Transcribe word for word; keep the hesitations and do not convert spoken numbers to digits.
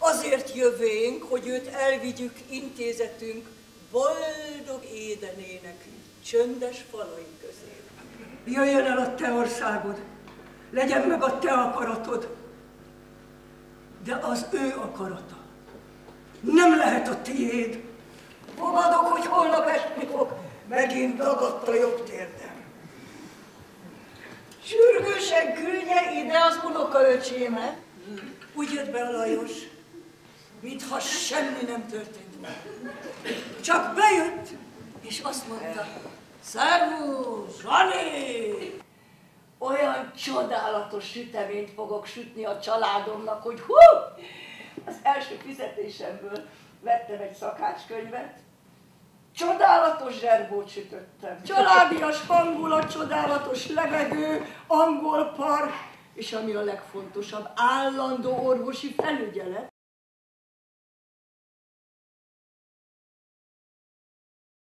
azért jövénk, hogy őt elvigyük intézetünk boldog édenének csöndes falain közé. Jöjjön el a te országod, legyen meg a te akaratod, de az ő akarata nem lehet a tiéd. Fogadok, hogy holnap esni fog, megint dagadt a jobb térdem. Sürgősen küldje ide az unokaöcsémet. Úgy jött be a Lajos, mintha semmi nem történt volna. Csak bejött, és azt mondta, szervusz, Zsani! Olyan csodálatos süteményt fogok sütni a családomnak, hogy hú! Az első fizetésemből vettem egy szakácskönyvet, csodálatos zserbót sütöttem, családias hangulat, csodálatos levegő, angol park, és ami a legfontosabb, állandó orvosi felügyelet.